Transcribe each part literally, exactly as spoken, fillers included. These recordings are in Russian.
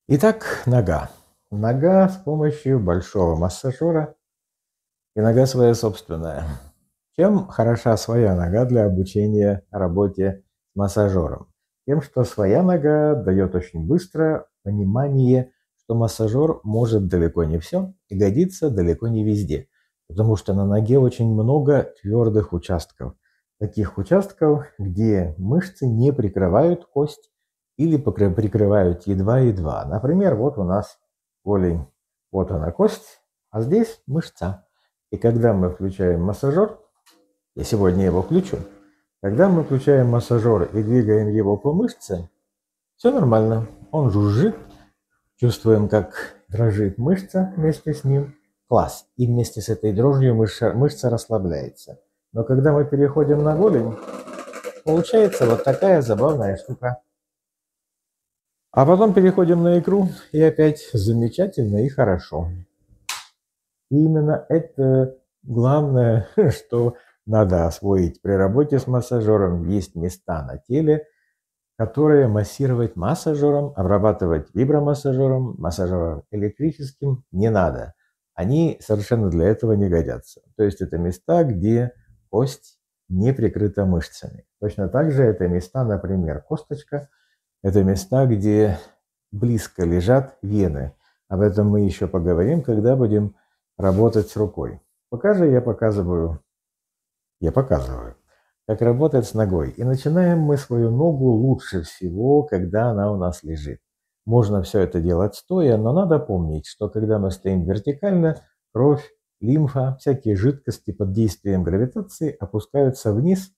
Итак, нога. Нога с помощью большого массажера и нога своя собственная. Чем хороша своя нога для обучения работе с массажером? Тем, что своя нога дает очень быстро понимание, что массажер может далеко не все и годится далеко не везде. Потому что на ноге очень много твердых участков. Таких участков, где мышцы не прикрывают кость или покры- прикрывают едва-едва. Например, вот у нас голень, вот она кость, а здесь мышца. И когда мы включаем массажер, я сегодня его включу, когда мы включаем массажер и двигаем его по мышце, все нормально. Он жужжит, чувствуем, как дрожит мышца вместе с ним. Класс. И вместе с этой дрожью мышца, мышца расслабляется. Но когда мы переходим на голень, получается вот такая забавная штука. А потом переходим на икру, и опять замечательно и хорошо. И именно это главное, что надо освоить при работе с массажером. Есть места на теле, которые массировать массажером, обрабатывать вибромассажером, массажером электрическим не надо. Они совершенно для этого не годятся. То есть это места, где кость не прикрыта мышцами. Точно так же это места, например, косточка, это места, где близко лежат вены. Об этом мы еще поговорим, когда будем работать с рукой. Пока же я показываю, я показываю, как работать с ногой. И начинаем мы свою ногу лучше всего, когда она у нас лежит. Можно все это делать стоя, но надо помнить, что когда мы стоим вертикально, кровь, лимфа, всякие жидкости под действием гравитации опускаются вниз.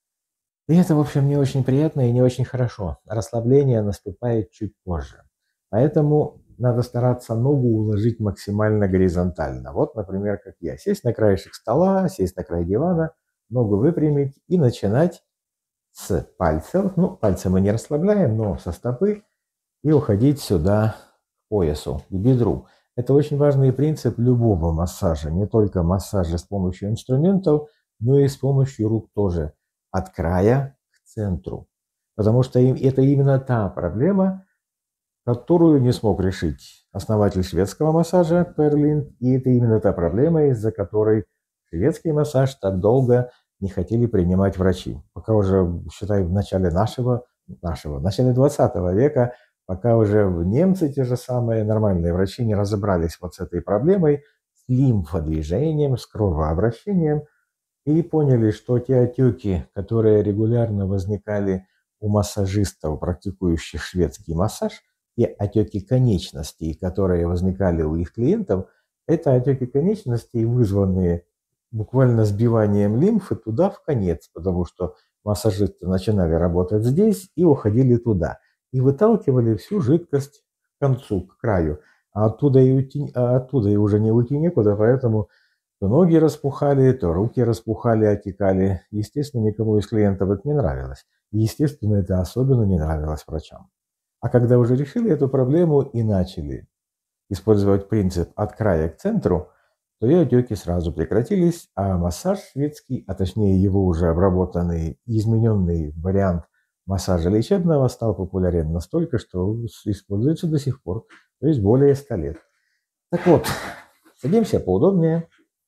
И это, в общем, не очень приятно и не очень хорошо. Расслабление наступает чуть позже. Поэтому надо стараться ногу уложить максимально горизонтально. Вот, например, как я. Сесть на краешек стола, сесть на край дивана, ногу выпрямить и начинать с пальцев. Ну, пальцы мы не расслабляем, но со стопы. И уходить сюда к поясу, к бедру. Это очень важный принцип любого массажа. Не только массажа с помощью инструментов, но и с помощью рук тоже. От края к центру. Потому что это именно та проблема, которую не смог решить основатель шведского массажа Перлин. И это именно та проблема, из-за которой шведский массаж так долго не хотели принимать врачи. Пока уже, считай, в начале нашего, нашего, в начале двадцатого века, пока уже немцы, те же самые нормальные врачи, не разобрались вот с этой проблемой, с лимфодвижением, с кровообращением, и поняли, что те отеки, которые регулярно возникали у массажистов, практикующих шведский массаж, те отеки конечностей, которые возникали у их клиентов, это отеки конечностей, вызванные буквально сбиванием лимфы туда в конец, потому что массажисты начинали работать здесь и уходили туда, и выталкивали всю жидкость к концу, к краю, а оттуда и, уйти, а оттуда и уже не уйти некуда, поэтому то ноги распухали, то руки распухали, отекали. Естественно, никому из клиентов это не нравилось. И, естественно, это особенно не нравилось врачам. А когда уже решили эту проблему и начали использовать принцип от края к центру, то и отеки сразу прекратились, а массаж шведский, а точнее его уже обработанный и измененный вариант массажа лечебного стал популярен настолько, что используется до сих пор, то есть более ста лет. Так вот, садимся поудобнее.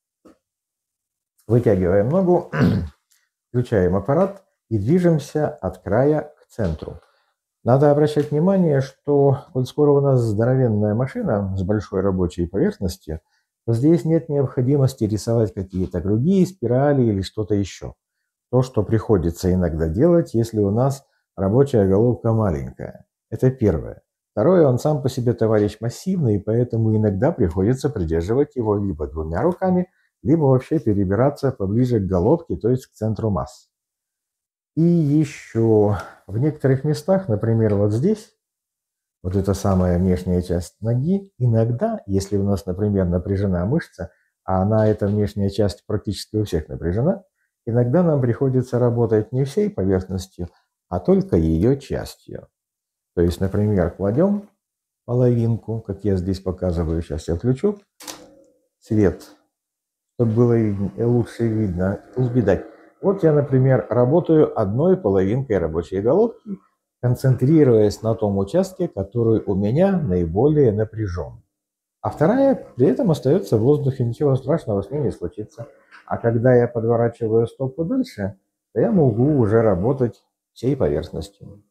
Вытягиваем ногу, включаем аппарат и движемся от края к центру. Надо обращать внимание, что коль скоро у нас здоровенная машина с большой рабочей поверхностью, то здесь нет необходимости рисовать какие-то круги, спирали или что-то еще. То, что приходится иногда делать, если у нас рабочая головка маленькая. Это первое. Второе, он сам по себе товарищ массивный, и поэтому иногда приходится придерживать его либо двумя руками, либо вообще перебираться поближе к головке, то есть к центру масс. И еще в некоторых местах, например, вот здесь, вот эта самая внешняя часть ноги, иногда, если у нас, например, напряжена мышца, а она, эта внешняя часть, практически у всех напряжена, иногда нам приходится работать не всей поверхностью, а только ее частью. То есть, например, кладем половинку, как я здесь показываю, сейчас я включу свет, чтобы было лучше видно, видать. Вот я, например, работаю одной половинкой рабочей головки, концентрируясь на том участке, который у меня наиболее напряжен. А вторая при этом остается в воздухе, ничего страшного с ней не случится. А когда я подворачиваю стопу дальше, то я могу уже работать всей поверхностью.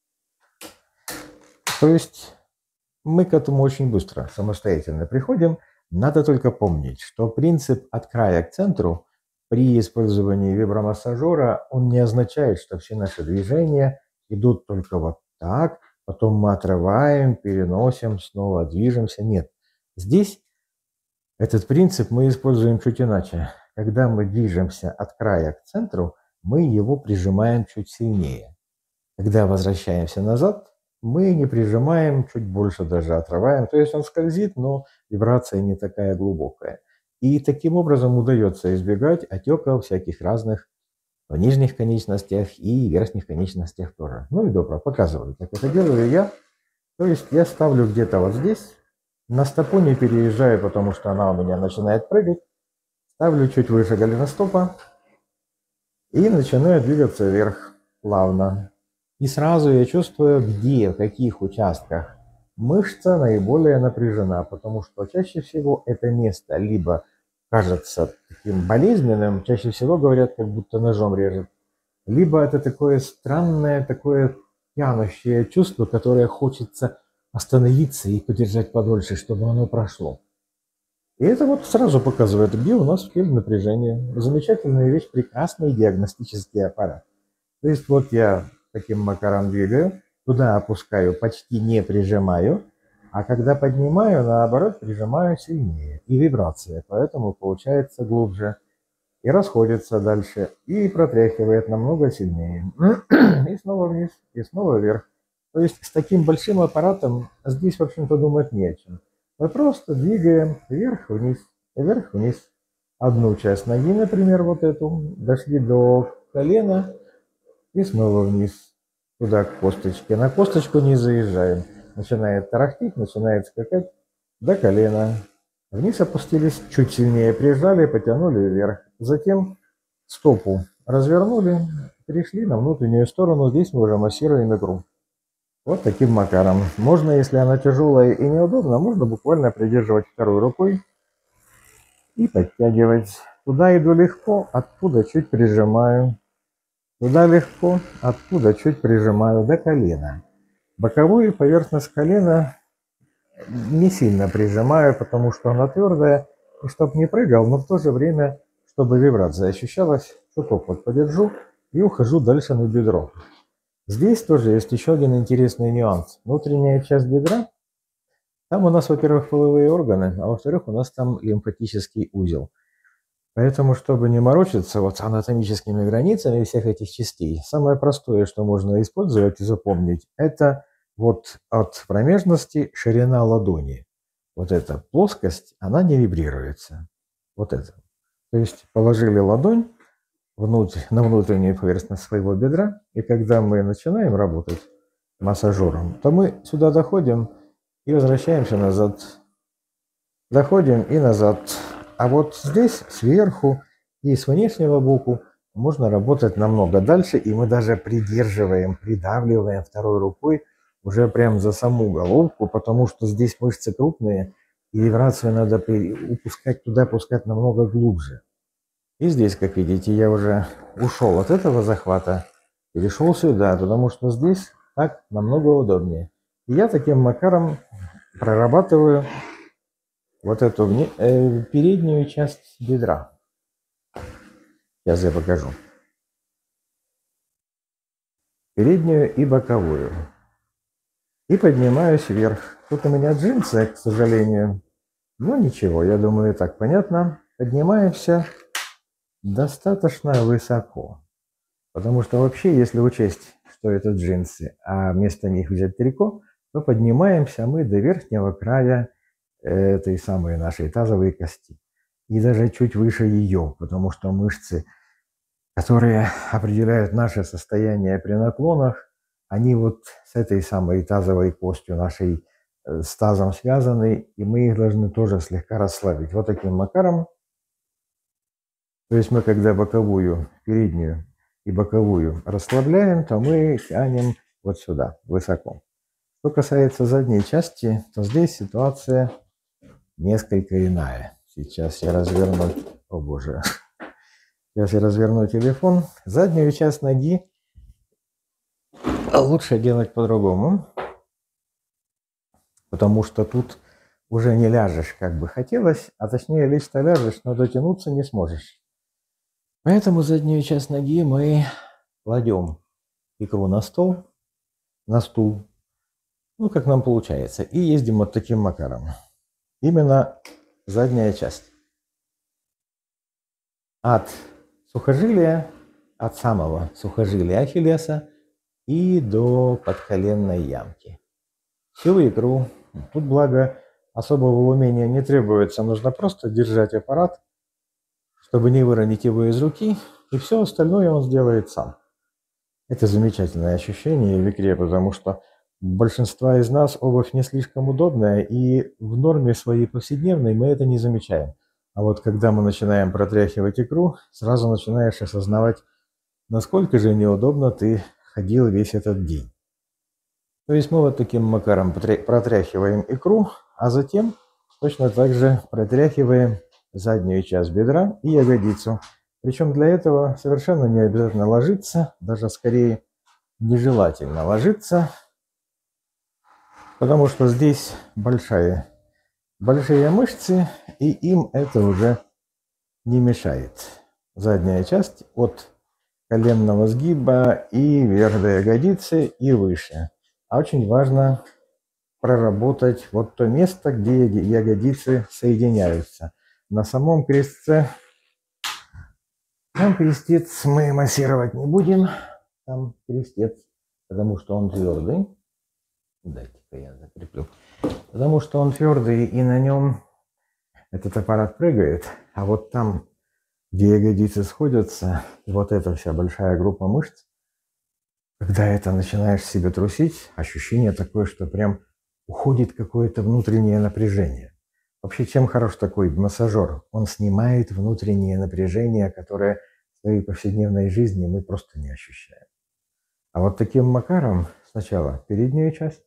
То есть мы к этому очень быстро, самостоятельно приходим. Надо только помнить, что принцип от края к центру при использовании вибромассажера, он не означает, что все наши движения идут только вот так, потом мы отрываем, переносим, снова движемся. Нет. Здесь этот принцип мы используем чуть иначе. Когда мы движемся от края к центру, мы его прижимаем чуть сильнее. Когда возвращаемся назад, мы не прижимаем, чуть больше даже отрываем. То есть он скользит, но вибрация не такая глубокая. И таким образом удается избегать отеков всяких разных в нижних конечностях и верхних конечностях тоже. Ну и добро, показываю, как это делаю я. То есть я ставлю где-то вот здесь, на стопу не переезжаю, потому что она у меня начинает прыгать. Ставлю чуть выше голеностопа и начинаю двигаться вверх плавно. И сразу я чувствую, где, в каких участках мышца наиболее напряжена, потому что чаще всего это место либо кажется таким болезненным, чаще всего говорят, как будто ножом режет, либо это такое странное, такое тянущее чувство, которое хочется остановиться и подержать подольше, чтобы оно прошло. И это вот сразу показывает, где у нас в теле напряжение. Замечательная вещь, прекрасный диагностический аппарат. То есть вот я таким макаром двигаю, туда опускаю, почти не прижимаю, а когда поднимаю, наоборот, прижимаю сильнее. И вибрация, поэтому получается глубже. И расходится дальше, и протряхивает намного сильнее. И снова вниз, и снова вверх. То есть с таким большим аппаратом здесь, в общем-то, думать не о чем. Мы просто двигаем вверх-вниз, вверх-вниз. Одну часть ноги, например, вот эту, дошли до колена, и снова вниз, туда к косточке. На косточку не заезжаем. Начинает тарахтеть, начинает скакать до колена. Вниз опустились, чуть сильнее прижали, потянули вверх. Затем стопу развернули, перешли на внутреннюю сторону. Здесь мы уже массируем икру. Вот таким макаром. Можно, если она тяжелая и неудобна, можно буквально придерживать второй рукой и подтягивать. Туда иду легко, оттуда чуть прижимаю. Туда легко, оттуда чуть прижимаю до колена. Боковую поверхность колена не сильно прижимаю, потому что она твердая, и чтобы не прыгал, но в то же время, чтобы вибрация ощущалась, чуток вот подержу и ухожу дальше на бедро. Здесь тоже есть еще один интересный нюанс. Внутренняя часть бедра, там у нас, во-первых, половые органы, а во-вторых, у нас там лимфатический узел. Поэтому, чтобы не морочиться вот с анатомическими границами всех этих частей, самое простое, что можно использовать и запомнить, это вот от промежности ширина ладони. Вот эта плоскость, она не вибрируется. Вот это. То есть положили ладонь внутрь, на внутреннюю поверхность своего бедра, и когда мы начинаем работать массажером, то мы сюда доходим и возвращаемся назад. Доходим и назад. А вот здесь, сверху и с внешнего боку, можно работать намного дальше, и мы даже придерживаем, придавливаем второй рукой уже прям за саму головку, потому что здесь мышцы крупные, и вибрацию надо упускать туда, пускать намного глубже. И здесь, как видите, я уже ушел от этого захвата, перешел сюда, потому что здесь так намного удобнее. И я таким макаром прорабатываю вот эту э, переднюю часть бедра. Сейчас я покажу. Переднюю и боковую. И поднимаюсь вверх. Тут у меня джинсы, к сожалению. Но ничего, я думаю, так понятно. Поднимаемся достаточно высоко. Потому что вообще, если учесть, что это джинсы, а вместо них взять трико, то поднимаемся мы до верхнего края этой самой нашей тазовой кости. И даже чуть выше ее, потому что мышцы, которые определяют наше состояние при наклонах, они вот с этой самой тазовой костью нашей, с тазом связаны, и мы их должны тоже слегка расслабить. Вот таким макаром. То есть мы, когда боковую, переднюю и боковую расслабляем, то мы тянем вот сюда, высоко. Что касается задней части, то здесь ситуация несколько иная. Сейчас я разверну, о боже, сейчас я разверну телефон. Заднюю часть ноги лучше делать по-другому, потому что тут уже не ляжешь, как бы хотелось, а точнее лечь-то ляжешь, но дотянуться не сможешь. Поэтому заднюю часть ноги мы кладем икру на стол, на стул, ну, как нам получается, и ездим вот таким макаром. Именно задняя часть. От сухожилия, от самого сухожилия ахиллеса и до подколенной ямки. Всю икру. Тут, благо, особого умения не требуется. Нужно просто держать аппарат, чтобы не выронить его из руки, и все остальное он сделает сам. Это замечательное ощущение в икре, потому что у большинства из нас обувь не слишком удобная, и в норме своей повседневной мы это не замечаем. А вот когда мы начинаем протряхивать икру, сразу начинаешь осознавать, насколько же неудобно ты ходил весь этот день. То есть мы вот таким макаром протряхиваем икру, а затем точно так же протряхиваем заднюю часть бедра и ягодицу. Причем для этого совершенно не обязательно ложиться, даже скорее нежелательно ложиться, потому что здесь большая, большие мышцы, и им это уже не мешает. Задняя часть от коленного сгиба и вверх до ягодицы и выше. А очень важно проработать вот то место, где ягодицы соединяются. На самом крестце, там крестец мы массировать не будем, там крестец, потому что он твердый. Дайте-ка я закреплю. Потому что он твердый, и на нем этот аппарат прыгает, а вот там, где ягодицы сходятся, вот эта вся большая группа мышц, когда это начинаешь себе трусить, ощущение такое, что прям уходит какое-то внутреннее напряжение. Вообще, чем хорош такой массажер? Он снимает внутреннее напряжение, которое в своей повседневной жизни мы просто не ощущаем. А вот таким макаром сначала переднюю часть,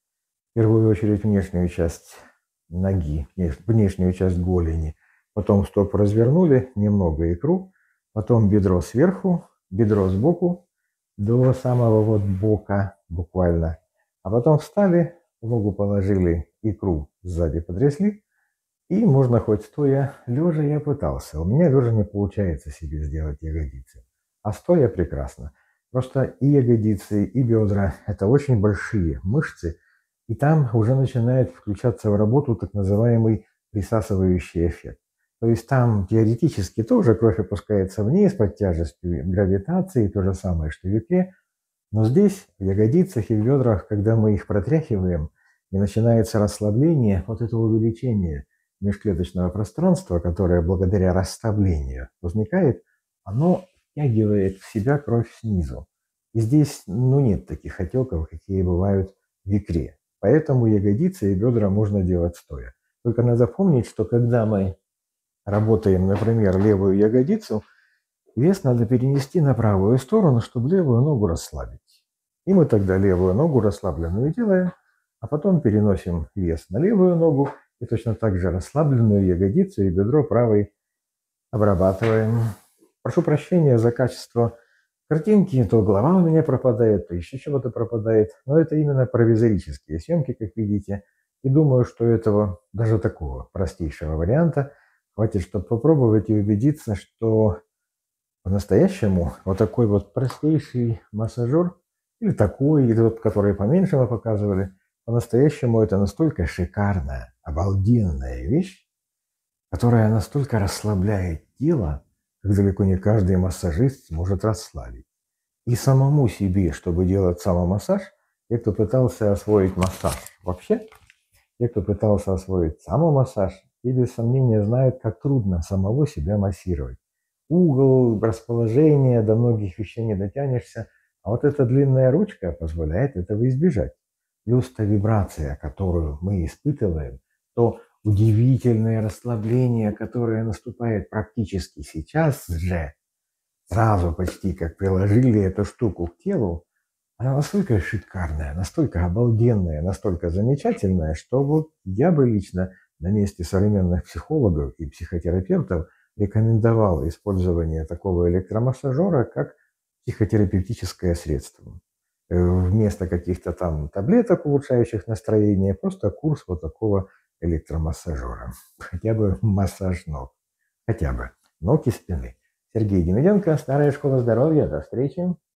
в первую очередь внешнюю часть ноги, внешнюю часть голени, потом стоп развернули, немного икру, потом бедро сверху, бедро сбоку, до самого вот бока буквально. А потом встали, ногу положили, икру сзади потрясли, и можно хоть стоя, лежа я пытался. У меня лежа не получается себе сделать ягодицы, а стоя прекрасно. Просто и ягодицы, и бедра – это очень большие мышцы, и там уже начинает включаться в работу так называемый присасывающий эффект. То есть там теоретически тоже кровь опускается вниз под тяжестью гравитации, то же самое, что в икре. Но здесь, в ягодицах и в бедрах, когда мы их протряхиваем, и начинается расслабление, вот это увеличение межклеточного пространства, которое благодаря расслаблению возникает, оно втягивает в себя кровь снизу. И здесь ну, нет таких отеков, какие бывают в икре. Поэтому ягодицы и бедра можно делать стоя. Только надо помнить, что когда мы работаем, например, левую ягодицу, вес надо перенести на правую сторону, чтобы левую ногу расслабить. И мы тогда левую ногу расслабленную делаем, а потом переносим вес на левую ногу и точно так же расслабленную ягодицу и бедро правой обрабатываем. Прошу прощения за качество картинки, то голова у меня пропадает, то еще чего-то пропадает. Но это именно провизорические съемки, как видите. И думаю, что этого, даже такого простейшего варианта, хватит, чтобы попробовать и убедиться, что по-настоящему вот такой вот простейший массажер, или такой, или тот, который поменьше мы показывали, по-настоящему это настолько шикарная, обалденная вещь, которая настолько расслабляет тело, как далеко не каждый массажист сможет расслабить. И самому себе, чтобы делать самомассаж, те, кто пытался освоить массаж вообще, те, кто пытался освоить самомассаж, и без сомнения знают, как трудно самого себя массировать. Угол, расположение, до многих вещей не дотянешься, а вот эта длинная ручка позволяет этого избежать. Плюс та вибрация, которую мы испытываем, то удивительное расслабление, которое наступает практически сейчас же, сразу почти как приложили эту штуку к телу, Она настолько шикарная, настолько обалденная, настолько замечательная, что вот я бы лично на месте современных психологов и психотерапевтов рекомендовал использование такого электромассажера как психотерапевтическое средство. Э, Вместо каких-то там таблеток, улучшающих настроение, просто курс вот такого электромассажера. Хотя бы массаж ног. Хотя бы ног и спины. Сергей Демиденко, Старая школа здоровья. До встречи.